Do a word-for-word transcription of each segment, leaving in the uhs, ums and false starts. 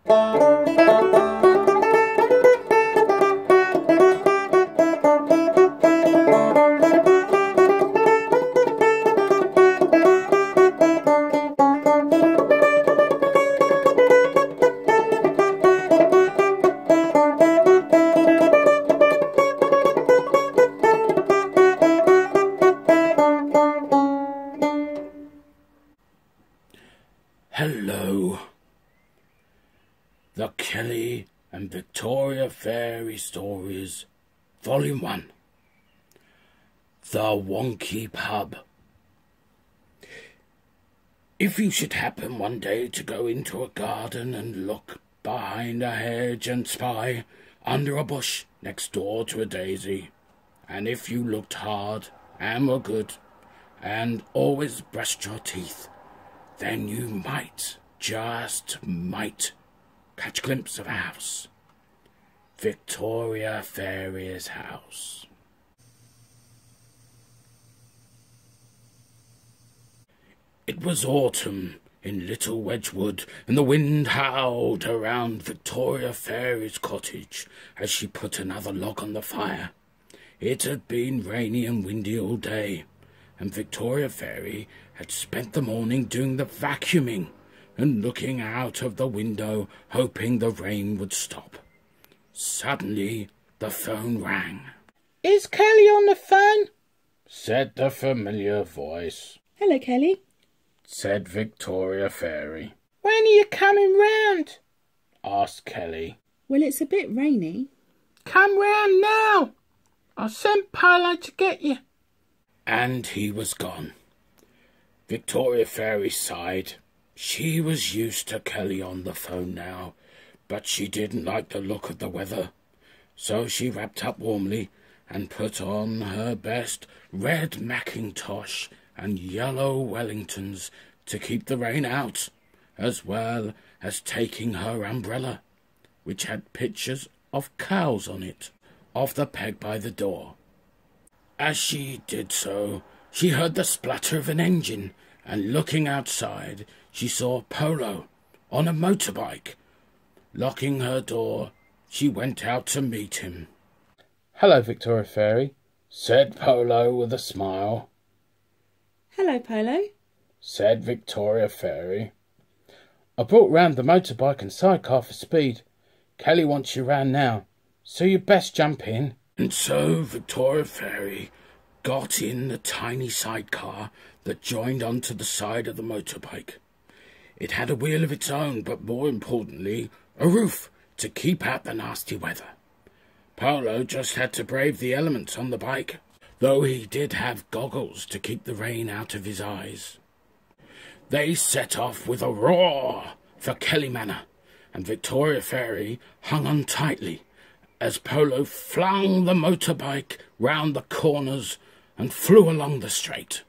Hello. The Kelly and Victoria Fairy Stories, Volume one. The Wonky Pub. If you should happen one day to go into a garden and look behind a hedge and spy under a bush next door to a daisy, and if you looked hard and were good and always brushed your teeth, then you might, just might, catch a glimpse of a house. Victoria Fairy's house. It was autumn in Little Wedgwood, and the wind howled around Victoria Fairy's cottage as she put another log on the fire. It had been rainy and windy all day, and Victoria Fairy had spent the morning doing the vacuuming and looking out of the window, hoping the rain would stop. Suddenly, the phone rang. "Is Kelly on the phone?" said the familiar voice. "Hello, Kelly," said Victoria Fairy. "When are you coming round?" asked Kelly. "Well, it's a bit rainy." "Come round now. I'll send Polo to get you." And he was gone. Victoria Fairy sighed. She was used to Kelly on the phone now, but she didn't like the look of the weather. So she wrapped up warmly and put on her best red mackintosh and yellow Wellingtons to keep the rain out, as well as taking her umbrella, which had pictures of cows on it, off the peg by the door. As she did so, she heard the splutter of an engine, and looking outside, she saw Polo on a motorbike. Locking her door, she went out to meet him. "Hello, Victoria Fairy," said Polo with a smile. "Hello, Polo," said Victoria Fairy. "I brought round the motorbike and sidecar for speed. Kelly wants you round now, so you'd best jump in." And so Victoria Fairy got in the tiny sidecar that joined onto the side of the motorbike. It had a wheel of its own, but more importantly, a roof to keep out the nasty weather. Polo just had to brave the elements on the bike, though he did have goggles to keep the rain out of his eyes. They set off with a roar for Kelly Manor, and Victoria Fairy hung on tightly as Polo flung the motorbike round the corners and flew along the straight.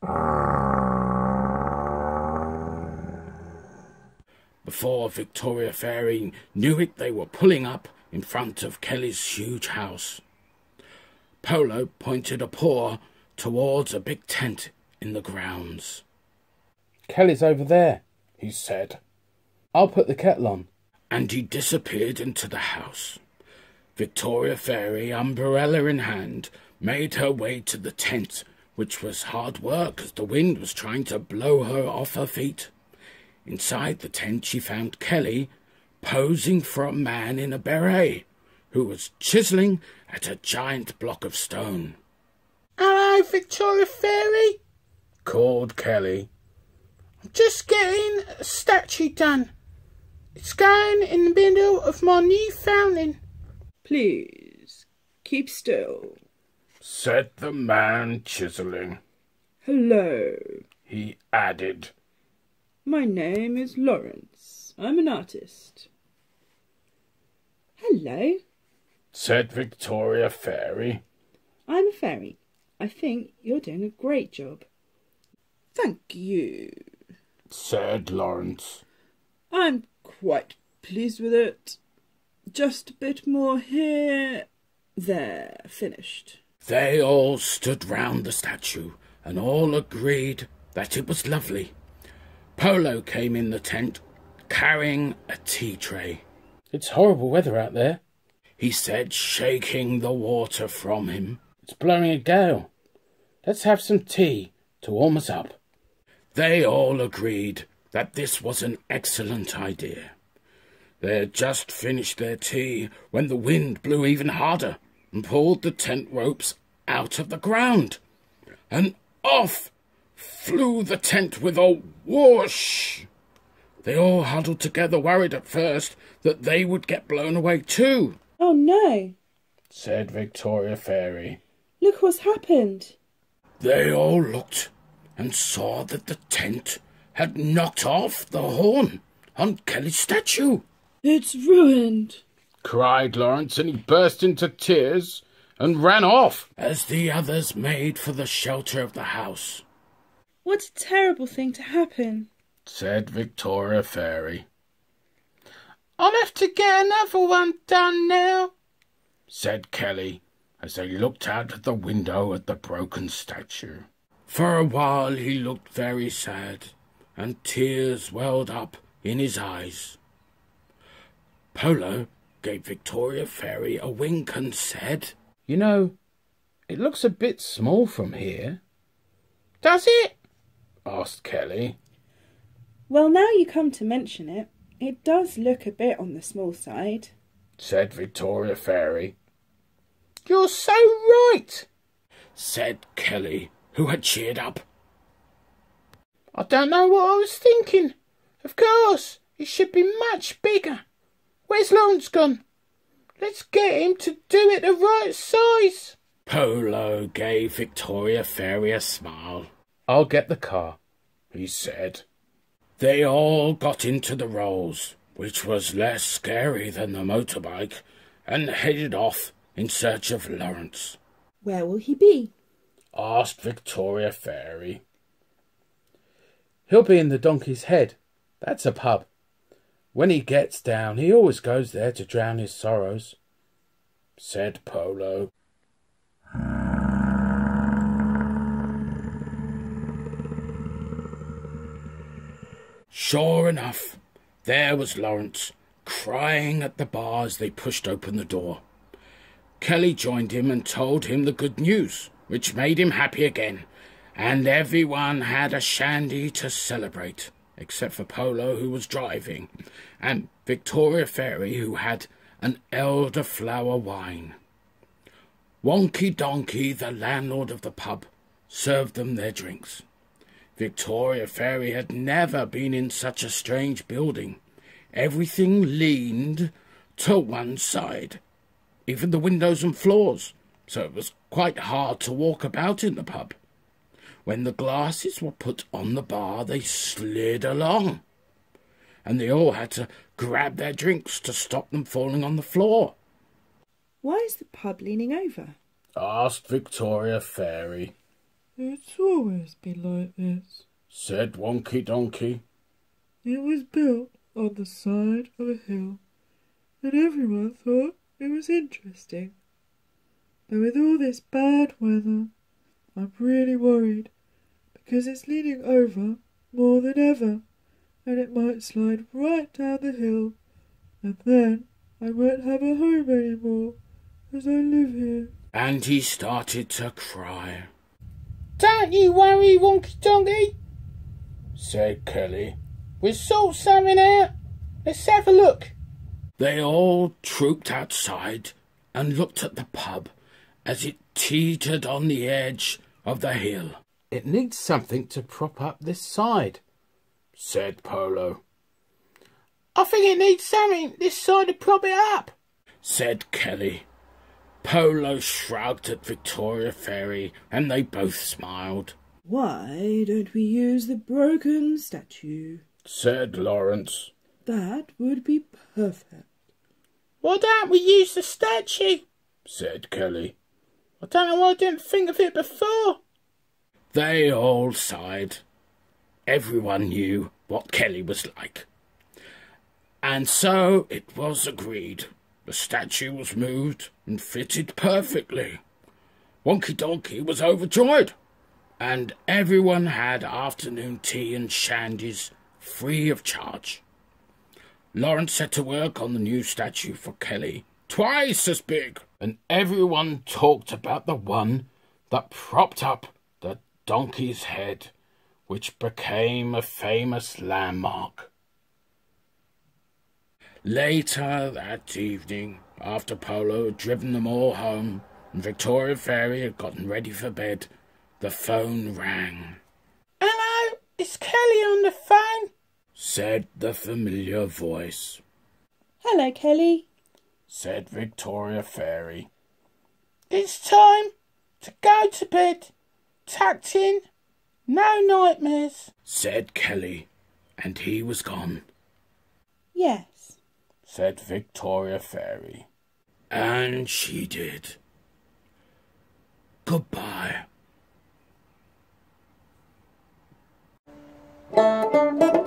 Before Victoria Fairy knew it, they were pulling up in front of Kelly's huge house. Polo pointed a paw towards a big tent in the grounds. "Kelly's over there," he said. "I'll put the kettle on." And he disappeared into the house. Victoria Fairy, umbrella in hand, made her way to the tent, which was hard work as the wind was trying to blow her off her feet. Inside the tent she found Kelly posing for a man in a beret who was chiselling at a giant block of stone. "Hello, Victoria Fairy," called Kelly. "I'm just getting a statue done. It's going in the middle of my new fountain." "Please, keep still," said the man chiselling. "Hello," he added. "My name is Lawrence. I'm an artist." "Hello," said Victoria Fairy. "I'm a fairy. I think you're doing a great job." "Thank you," said Lawrence. "I'm quite pleased with it. Just a bit more here. There, finished." They all stood round the statue and all agreed that it was lovely. Polo came in the tent carrying a tea tray. It's horrible weather out there, he said, shaking the water from him. It's blowing a gale. Let's have some tea to warm us up. They all agreed that this was an excellent idea. They had just finished their tea when the wind blew even harder and pulled the tent ropes out of the ground. And off flew the tent with a whoosh. They all huddled together, worried at first that they would get blown away too. Oh no, said Victoria Fairy. Look what's happened. They all looked and saw that the tent had knocked off the horn on Kelly's statue. It's ruined, cried Lawrence, and he burst into tears and ran off as the others made for the shelter of the house. What a terrible thing to happen, said Victoria Fairy. I'll have to get another one done now, said Kelly, as they looked out of the window at the broken statue. For a while he looked very sad, and tears welled up in his eyes. Polo gave Victoria Fairy a wink and said, You know, it looks a bit small from here. Does it? asked Kelly. Well, now you come to mention it, it does look a bit on the small side, said Victoria Fairy. You're so right, said Kelly, who had cheered up. I don't know what I was thinking. Of course, it should be much bigger. Where's Lawrence gone? Let's get him to do it the right size. Polo gave Victoria Fairy a smile. I'll get the car, he said. They all got into the Rolls, which was less scary than the motorbike, and headed off in search of Lawrence. Where will he be? asked Victoria Fairy. He'll be in the Donkey's Head. That's a pub. When he gets down, he always goes there to drown his sorrows, said Polo. Sure enough, there was Lawrence, crying at the bar as they pushed open the door. Kelly joined him and told him the good news, which made him happy again, and everyone had a shandy to celebrate, except for Polo, who was driving, and Victoria Fairy, who had an elderflower wine. Wonky Donkey, the landlord of the pub, served them their drinks. Victoria Fairy had never been in such a strange building. Everything leaned to one side, even the windows and floors, so it was quite hard to walk about in the pub. When the glasses were put on the bar, they slid along, and they all had to grab their drinks to stop them falling on the floor. Why is the pub leaning over? asked Victoria Fairy. It's always been like this, said Wonky Donkey. It was built on the side of a hill, and everyone thought it was interesting. But with all this bad weather, I'm really worried, because it's leaning over more than ever, and it might slide right down the hill, and then I won't have a home anymore, as I live here. And he started to cry. Don't you worry, Wonky Donkey, said Kelly. We'll sort something out. Let's have a look. They all trooped outside and looked at the pub as it teetered on the edge of the hill. It needs something to prop up this side, said Polo. I think it needs something this side to prop it up, said Kelly. Polo shrugged at Victoria Fairy, and they both smiled. Why don't we use the broken statue? said Lawrence. That would be perfect. Why don't we use the statue? said Kelly. I don't know why I didn't think of it before. They all sighed. Everyone knew what Kelly was like. And so it was agreed. The statue was moved and fitted perfectly. Wonky Donkey was overjoyed, and everyone had afternoon tea and shandies free of charge. Lawrence set to work on the new statue for Kelly, twice as big, and everyone talked about the one that propped up the donkey's head, which became a famous landmark. Later that evening, after Polo had driven them all home and Victoria Fairy had gotten ready for bed, the phone rang. "Hello, it's Kelly on the phone," said the familiar voice. Hello, Kelly, said Victoria Fairy. "It's time to go to bed. Tucked in, no nightmares," said Kelly, and he was gone. Yes, said Victoria Fairy. And she did. Goodbye.